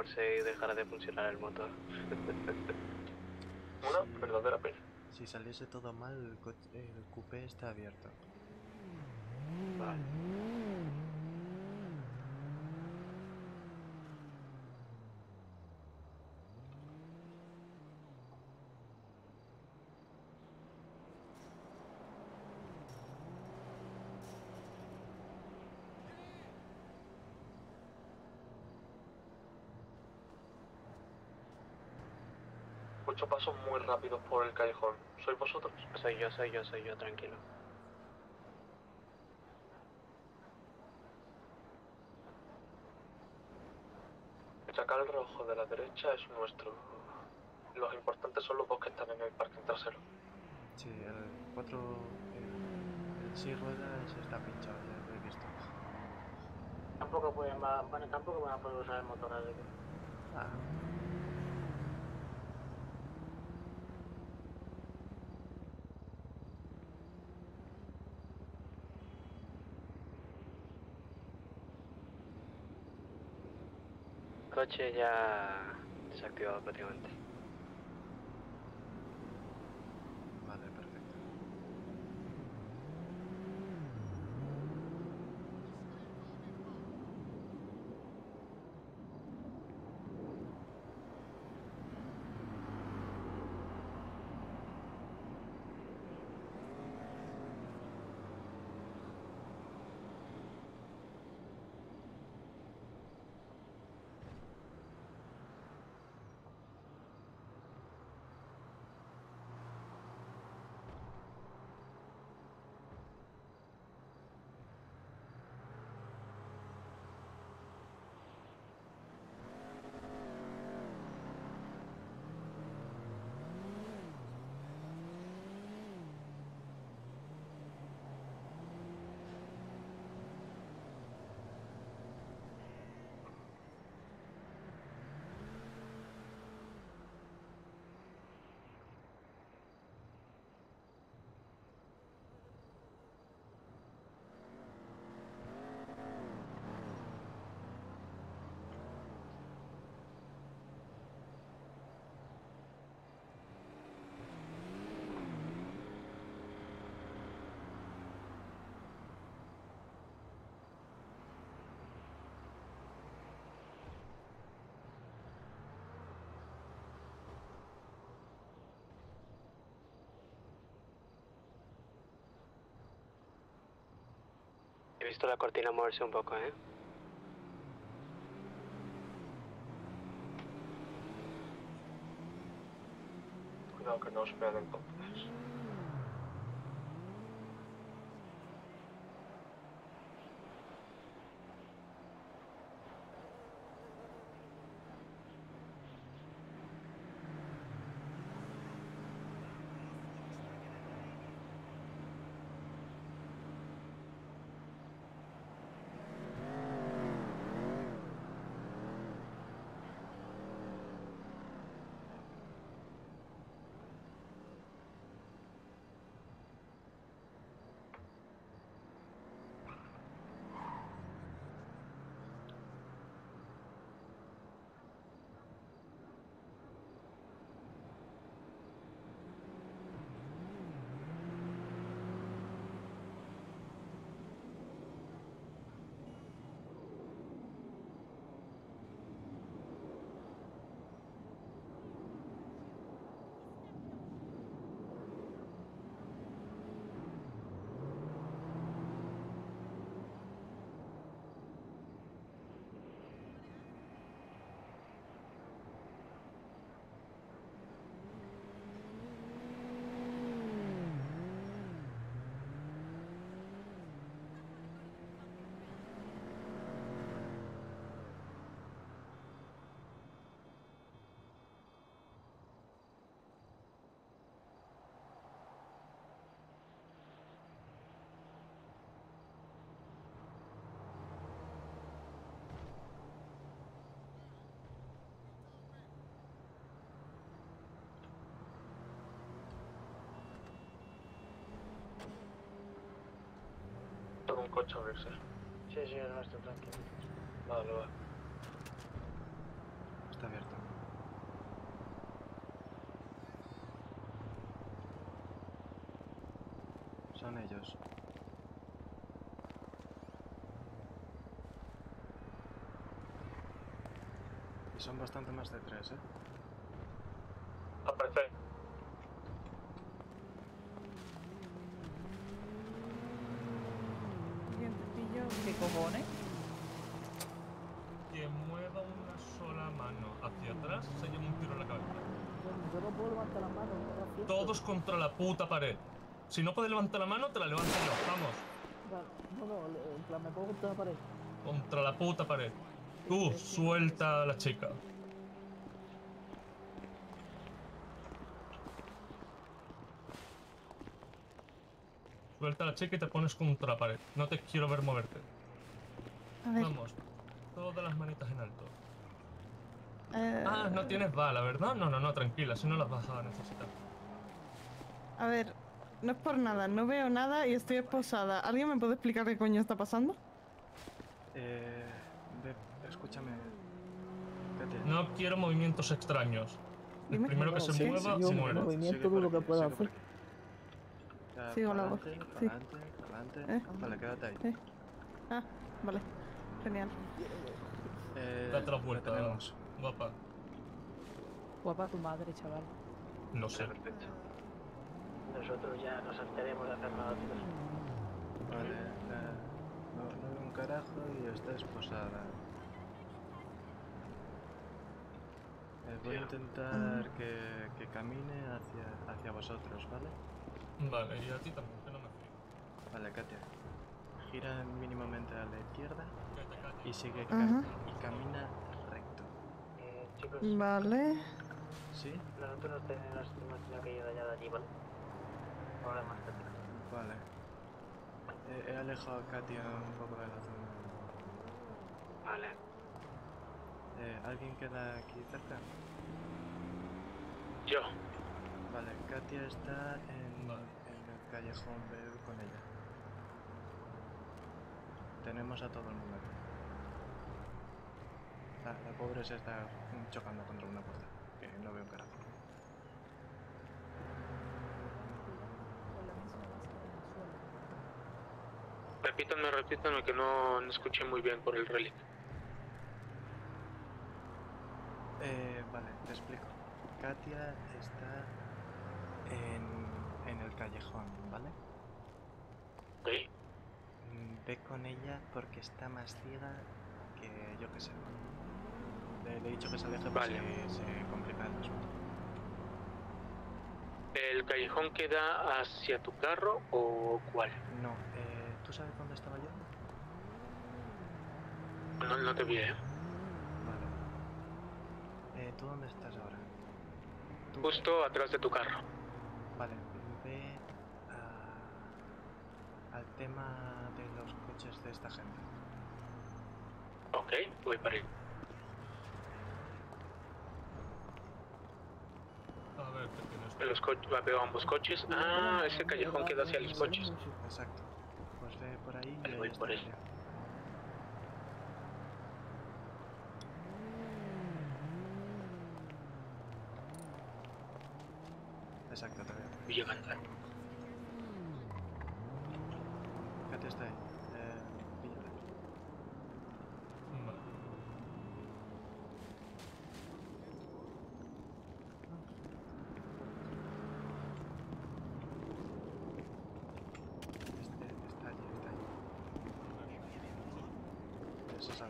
se dejara de funcionar el motor. Una verdadera pena. Si saliese todo mal, el coupé está abierto. Vale. Escucho pasos muy rápidos por el callejón. ¿Sois vosotros? Soy yo, tranquilo. El chacal rojo de la derecha es nuestro. Los importantes son los dos que están en el parking trasero. Sí, el 4, el 6 ruedas está pinchado, ya lo he visto. Tampoco tampoco van a poder usar el motor, así que... Ah, Coche ya desactivado prácticamente. vale, perfecto. He visto la cortina moverse un poco, ¿eh? Cuidado que no os vean entonces. Todo un coche a abrirse. Sí, es nuestro, tranquilo. Vale, vale. Son ellos. Y son bastante más de 3, ¿eh? Aparece. ¿Qué cojones? Que mueva una sola mano hacia atrás se lleva un tiro en la cabeza. Yo no puedo levantar la mano, no lo siento. Todos contra la puta pared. Si no puedes levantar la mano, te la levanto yo. Vamos. Vale, no, en plan, me pongo contra la pared. Contra la puta pared. Tú, suelta a la chica. Suelta a la chica y te pones contra la pared. No te quiero ver moverte. A ver. Vamos. Todas las manitas en alto. eh, Ah, no tienes bala, ¿verdad? No, tranquila, si no las vas a necesitar. A ver, no es por nada, no veo nada y estoy esposada. ¿Alguien me puede explicar qué coño está pasando? Escúchame. Katia. No quiero movimientos extraños. El Dime. primero que se Sí, mueva, yo muere. movimiento Sigue todo lo por que pueda sigue por hacer. aquí. Ya, Sigo la voz, pa'lante, sí. pa'lante. Vale, quédate ahí. Ah, vale. Genial. Date la lo vuelta, tenemos. guapa. Guapa tu madre, chaval. No sé. Perfecto. Nosotros ya nos hartaremos de hacer nada, chicos. Vale, no veo un carajo y está esposada. Voy a intentar que camine hacia vosotros, ¿vale? Vale, y a ti también, que no me fío. Vale, Katia. Gira mínimamente a la izquierda Que te calles. y sigue Ajá. y camina recto. Chicos, Vale. ¿Sí? nosotros nos tenemos que ir allá de allí, ¿vale? Problemas, Vale. He alejado a Katia un poco de la zona. Vale. ¿Alguien queda aquí cerca? Yo. Vale, Katia está Vale. en el callejón, ve con ella. Tenemos a todo el mundo aquí. La pobre se está chocando contra una puerta, que no veo un carajo. Repítanme que no escuché muy bien por el relay. Vale, te explico. Katia está en el callejón, ¿vale? Ok. Ve con ella porque está más ciega que yo que sé. Le he dicho que se aleje por Vale. si se complica el asunto. ¿El callejón queda hacia tu carro o cuál? No, ¿tú sabes dónde estaba yo? No te vi, ¿eh? Vale. ¿Tú dónde estás ahora? Tú- Justo atrás de tu carro. Vale, ve al tema de los coches de esta gente. Ok, voy para ahí. A ver, ¿qué tienes? Veo ambos coches. Ah, ese callejón queda hacia los coches. Exacto. Pues ve por ahí Vale, y voy ahí por está ahí. Katia. Exacto, te veo. Voy llegando. Katia está ahí. Píllala. Vale. Está allí, está allí. Eso sabe.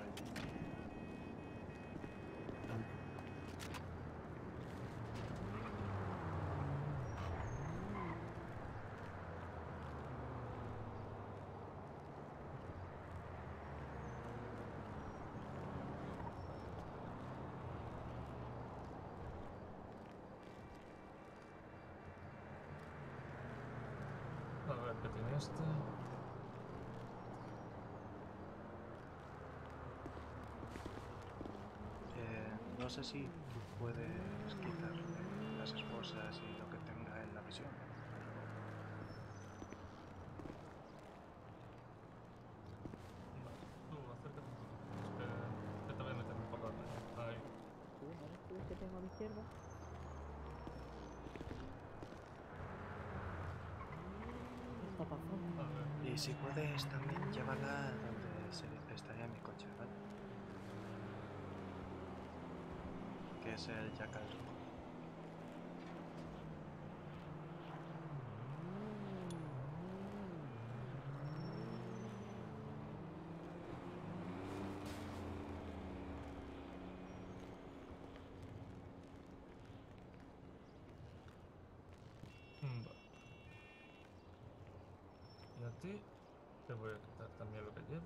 A ver, ¿qué tiene este? No sé si tú puedes quitarle las esposas y lo que tenga en la visión. Tú, acércate. Que te voy a meter un poco ahí. Tú, ¿no eres tú el que tengo a mi izquierda? está para afuera. A ver. Y si puedes también llévala donde estaría mi coche, ¿vale? Que es el Jackal Rojo. Vale. Y a ti te voy a quitar también lo que lleves.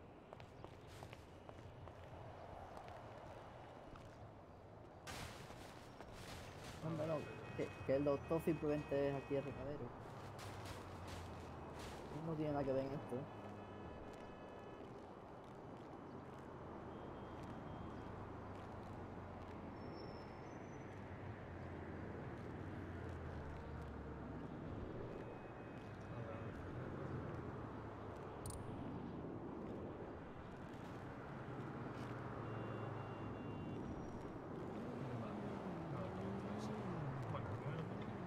Hombre, no, que el doctor simplemente es aquí el recadero. No tiene nada que ver en esto. Bueno, primero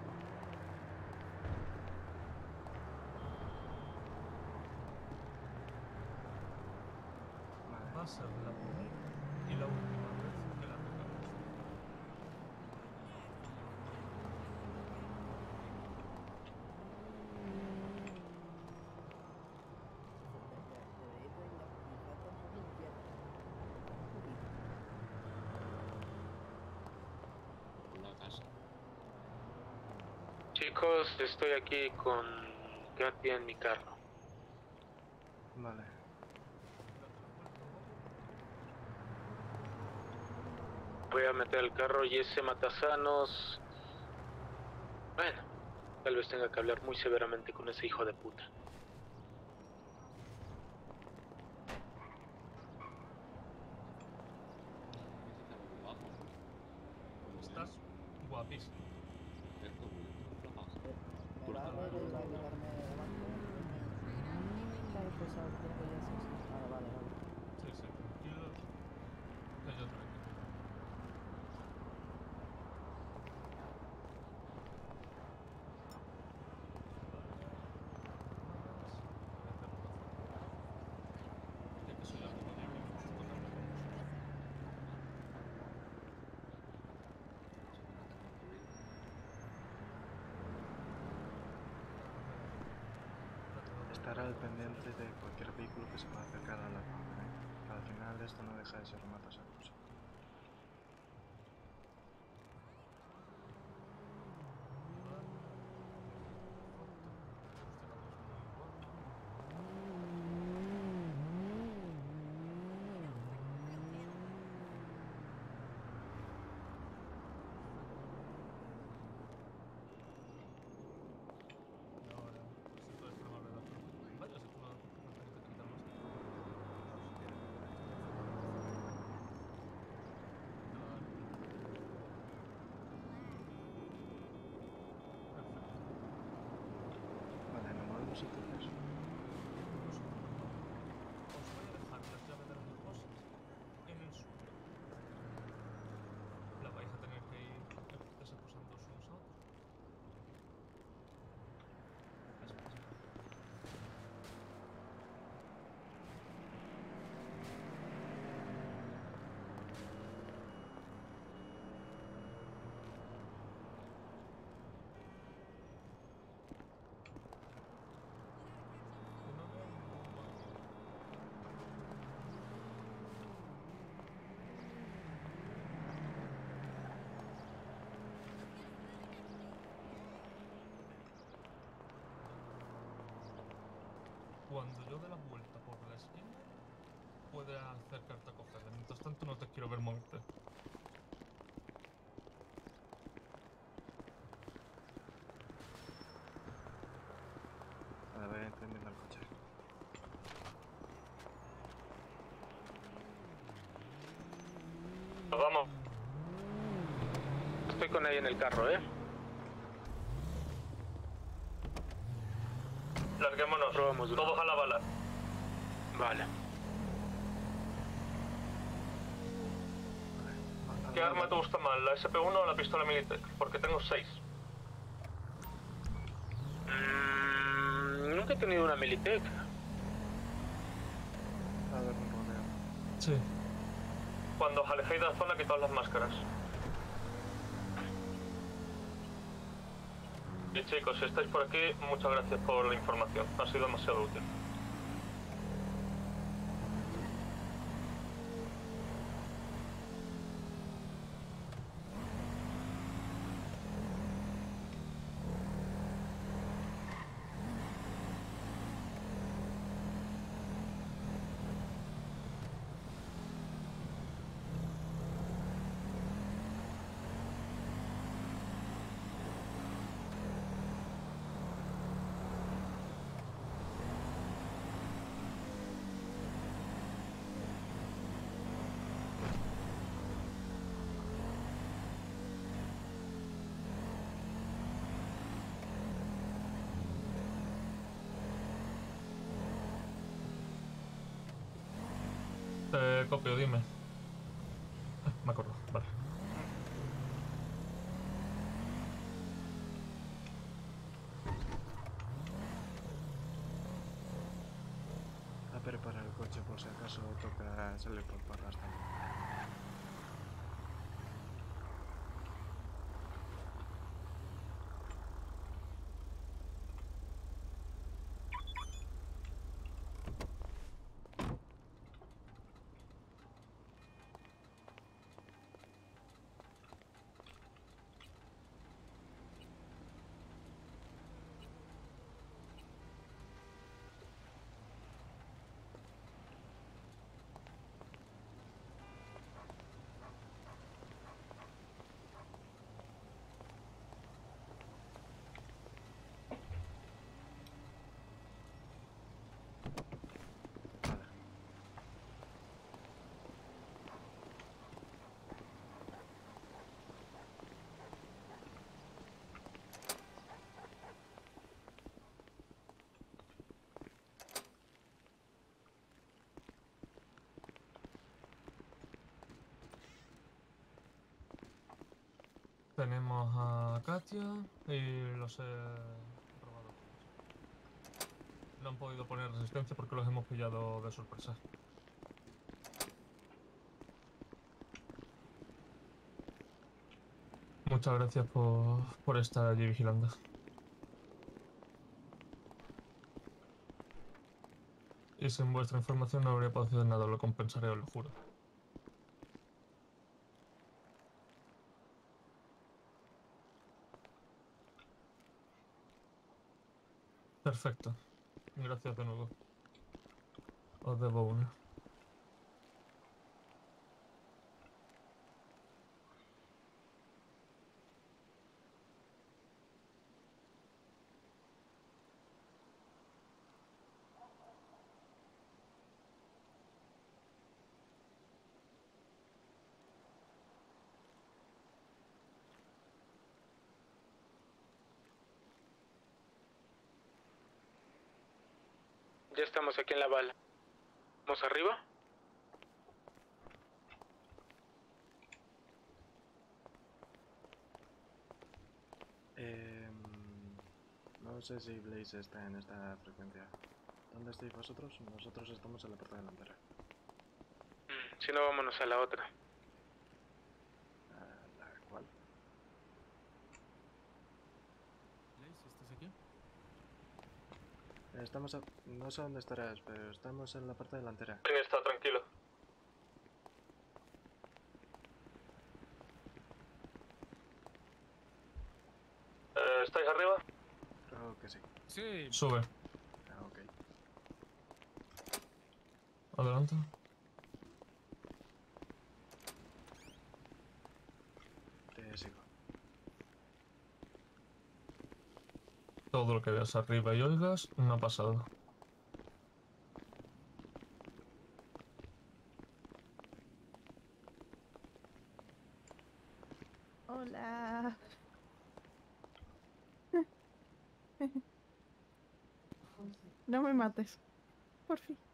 Vale. va a ser la primera y la última vez que la tocamos. Chicos, estoy aquí con Katy en mi carro. Vale. Voy a meter el carro y ese matasanos... Bueno, tal vez tenga que hablar muy severamente con ese hijo de puta. Estás guapísimo. Me va a ver y va a quitarme de delante. Vale, pues ahora tengo ya eso. Vale, vale, vale. Sí, sí, tranquilo. Que yo tranquilo. Ya que soy algo de mi gusto tocarme con vosotros. Estar al pendiente de cualquier vehículo que se pueda acercar a la zona, ¿eh? Que al final esto no deja de ser un matasanos. Vale, nos movemos entonces. Os voy a dejar las llaves de las dos cosas en el suelo. La vais a tener que ir desacosando unos a otros. Espera, espera. Uno de Cuando yo dé la vuelta por la esquina, puede acercarte a cogerla. Mientras tanto, no te quiero ver moverte. Vale, voy encendiendo el coche. Nos vamos. Estoy con ella en el carro, ¿eh? Larguémonos. Probamos uno. Todos a la bala. Vale. ¿Qué arma te gusta más, la SP1 o la pistola Militech? Porque tengo 6. que he tenido una Militech. A dar un rodeo. Sí. Cuando os alejéis de la zona, quitaos las máscaras. Y chicos, si estáis por aquí, muchas gracias por la información. Ha sido demasiado útil. Copio, dime. Me acuerdo, vale. A preparar el coche por si acaso toca salir por parras también. Vale. Tenemos a Katia y los he robado. No han podido poner resistencia porque los hemos pillado de sorpresa. Muchas gracias por estar allí vigilando. Y sin vuestra información no habría podido hacer nada, lo compensaré, os lo juro. Perfecto. Gracias de nuevo. Os debo una. Ya estamos aquí en la bala. ¿Vamos arriba? No sé si Blaze está en esta frecuencia. ¿Dónde estáis vosotros? Nosotros estamos en la parte delantera. Si no, vámonos a la otra. ¿La cual? Blaze, ¿estás aquí? Estamos a... No sé dónde estarás, pero estamos en la parte delantera. ¿Quién está? Tranquilo. ¿Estáis arriba? Creo que sí. Sí. Sube. Ok. Adelante. Te sigo. Todo lo que veas arriba y oigas no ha pasado. Hola. No me mates. Por fin.